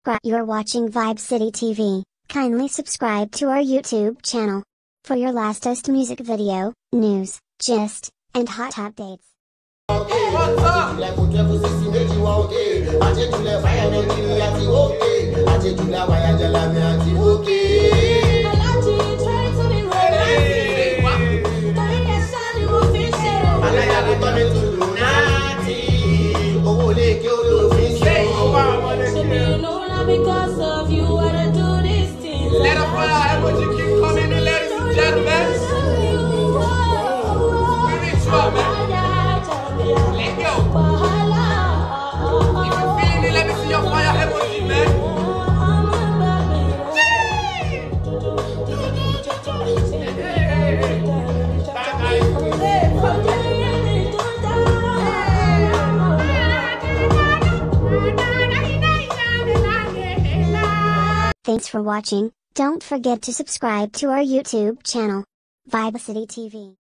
subscribe. You're watching Vibe City TV. Kindly subscribe to our YouTube channel for your latest music video, news, gist, and hot updates. Because of you, I do these things. Let up fire emoji keep coming in, ladies and gentlemen. Spiritual, man. Let go. If you're feeling it, let me see your fire emoji, man. Thanks for watching. Don't forget to subscribe to our YouTube channel, Vibe City TV.